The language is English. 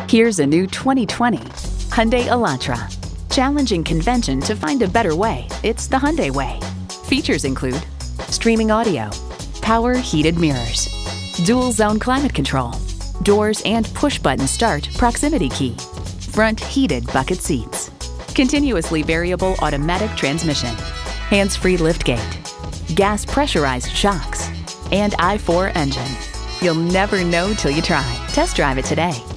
Here's a new 2020 Hyundai Elantra. Challenging convention to find a better way, it's the Hyundai way. Features include streaming audio, power heated mirrors, dual zone climate control, doors and push-button start proximity key, front heated bucket seats, continuously variable automatic transmission, hands-free liftgate, gas pressurized shocks, and i4 engine. You'll never know till you try. Test drive it today.